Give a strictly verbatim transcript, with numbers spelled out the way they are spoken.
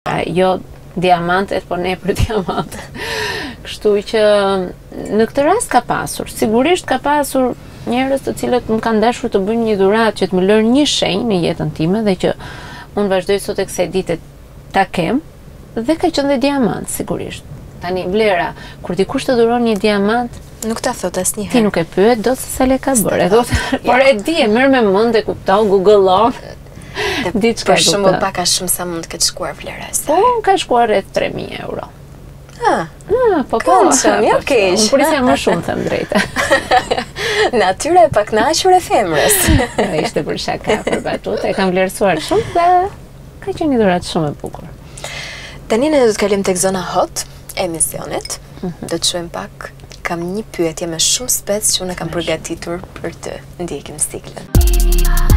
pra jo diamantet, po ne për diamantet. Kështu që në këtë rast ka pasur, sigurisht ka pasur njerëz të cilët më kanë dashur të bëjnë një dhuratë që të më lërë një shenjë në jetën time dhe që unë vazhdoj sot e kësaj dite ta kem dhe ka qenë dhe diamant, sigurisht. Tani vlera, kur dikush të dhuron një diamant, nuk ta thot asnjëherë. Ti nuk e pyet dot se sa le ka bërë. Por e di, e merr me mend e kupton, Google-on. Për shembull, pak a shumë sa mund të ketë shkuar vlera e saj. Po, ka shkuar rreth tre mijë euro. Ah, ah, po po. Jo keq. Unë prisja më shumë, them drejtë. Natyra e paknaqur e femrës. Ishte për shaka, për batut, e kam vlerësuar shumë dhe ka qenë një dhuratë shumë e bukur. Tani ne do të kalim tek zona hot e emisionit. Do të shohim pak. Kam një pyetje me shumë spec që unë kam përgatitur për të ndjekim ciklin.